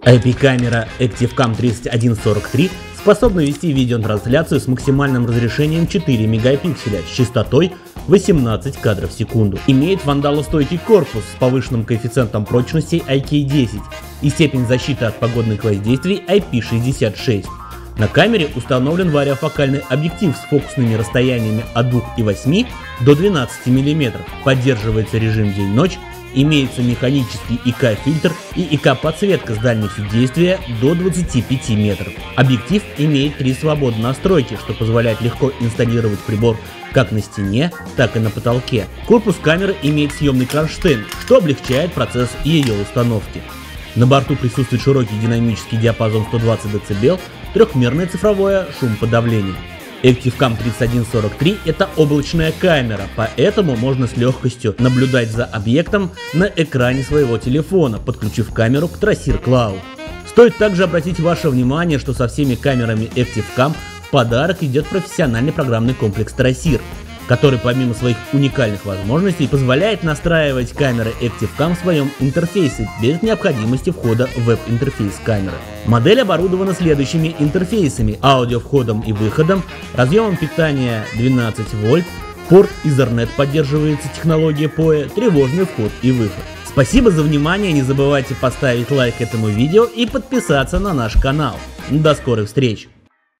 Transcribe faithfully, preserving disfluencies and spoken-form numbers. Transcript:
ай пи-камера ActiveCam тридцать один сорок три способна вести видеотрансляцию с максимальным разрешением четыре мегапикселя с частотой восемнадцать кадров в секунду. Имеет вандалостойкий корпус с повышенным коэффициентом прочности ай кей десять и степень защиты от погодных воздействий ай пи шестьдесят шесть. На камере установлен вариофокальный объектив с фокусными расстояниями от двух и восьми до двенадцати миллиметров. Поддерживается режим день-ночь, имеется механический ай ка-фильтр и ай ка-подсветка с дальностью действия до двадцати пяти метров. Объектив имеет три свободные настройки, что позволяет легко инсталлировать прибор как на стене, так и на потолке. Корпус камеры имеет съемный кронштейн, что облегчает процесс ее установки. На борту присутствует широкий динамический диапазон сто двадцать децибел, трехмерное цифровое шумоподавление. ActiveCam тридцать один сорок три – это облачная камера, поэтому можно с легкостью наблюдать за объектом на экране своего телефона, подключив камеру к Trasir Cloud. Стоит также обратить ваше внимание, что со всеми камерами ActiveCam в подарок идет профессиональный программный комплекс Trasir, который помимо своих уникальных возможностей позволяет настраивать камеры ActiveCam в своем интерфейсе без необходимости входа в веб-интерфейс камеры. Модель оборудована следующими интерфейсами: аудиовходом и выходом, разъемом питания двенадцать вольт, порт Ethernet, поддерживается технология пи о и, тревожный вход и выход. Спасибо за внимание, не забывайте поставить лайк этому видео и подписаться на наш канал. До скорых встреч!